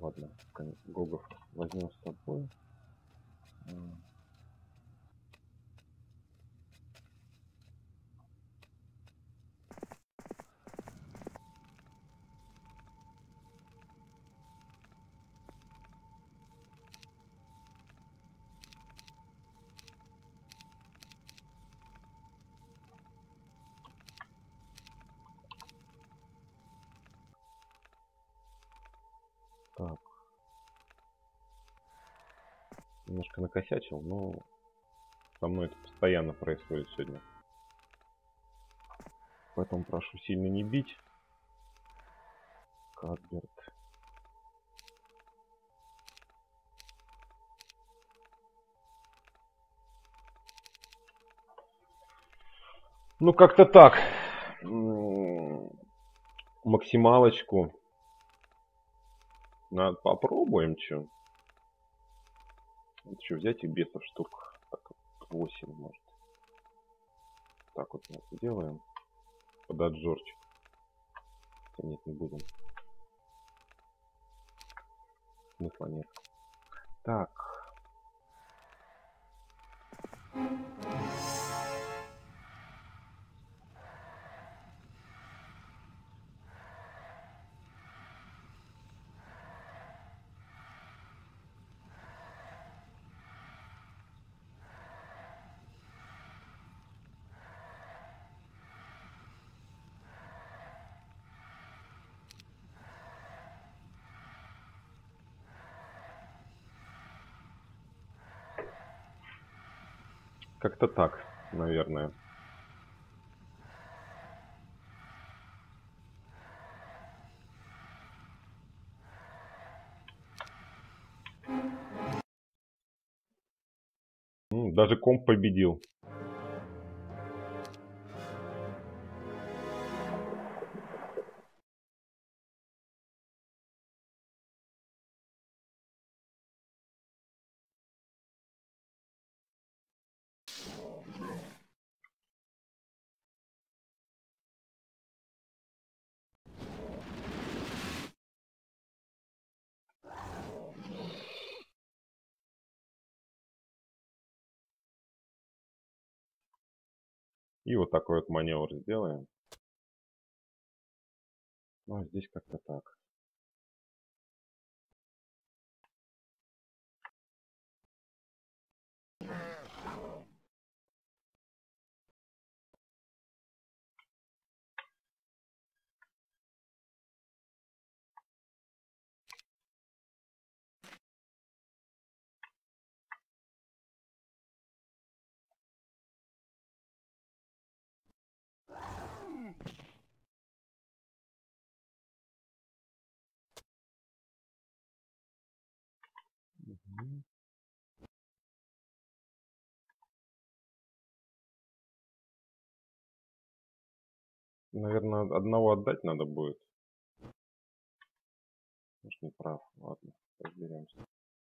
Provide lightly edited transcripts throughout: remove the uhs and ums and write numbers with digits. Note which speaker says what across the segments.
Speaker 1: ладно, Гогов возьмем с собой. Так. Немножко накосячил, но со мной это постоянно происходит сегодня. Поэтому прошу сильно не бить. Кадберт. Ну, как-то так. Максималочку. Надо попробуем, что. Что взять и бесов штук. Так, 8, может. Так вот мы это делаем. Под отжорчик. Нет, не будем. Смысла нет. Так. Как-то так, наверное. Даже комп победил. И вот такой вот маневр сделаем. Ну, а здесь как-то так. Наверное, одного отдать надо будет. Может, не прав. Ладно, разберемся.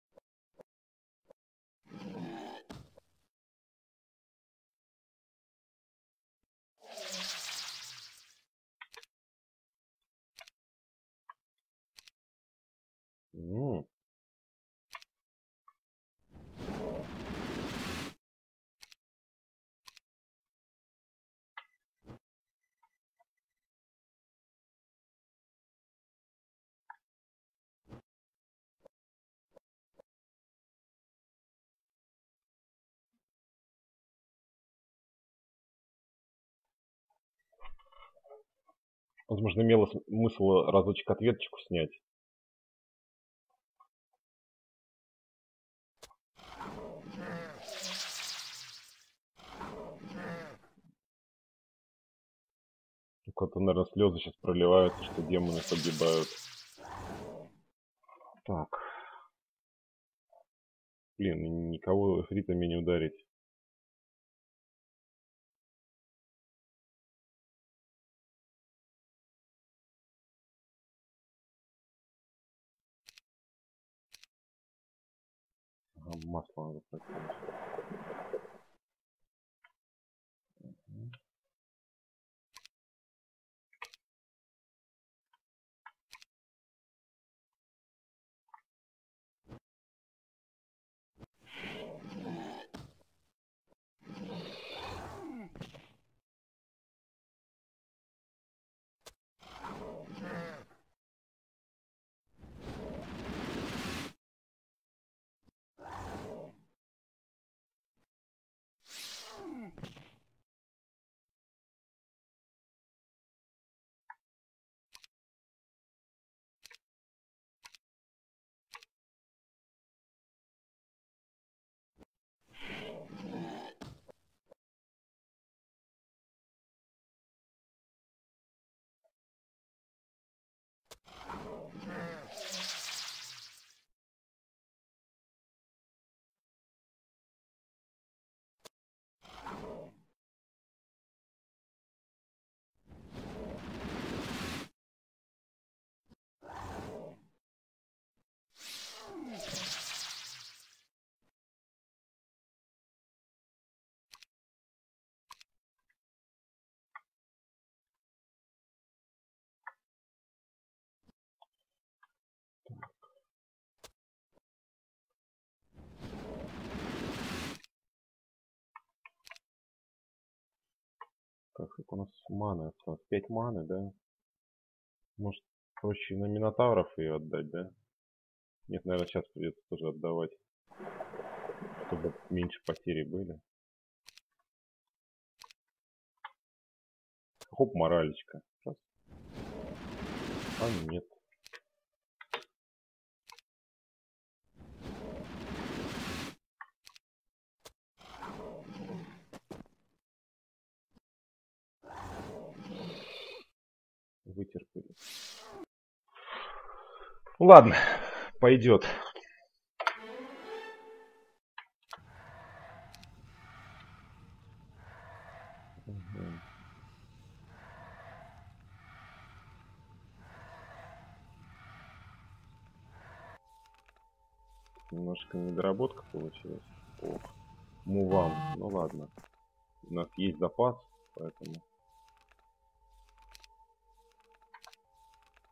Speaker 1: Возможно, имело смысл разочек ответочку снять. У кого-то, наверное, слезы сейчас проливаются, что демоны погибают. Так. Блин, никого эфритами не ударить. Масло надо прокинуть. Так, сколько у нас маны осталось? 5 маны, да? Может, проще на Минотавров ее отдать, да? Нет, наверное, сейчас придется тоже отдавать, чтобы меньше потери были. Хоп, моралечка. Раз. А нет. Вытерпели. Ну ладно, пойдет. Немножко недоработка получилась по мувам. Ну ладно. У нас есть запас, поэтому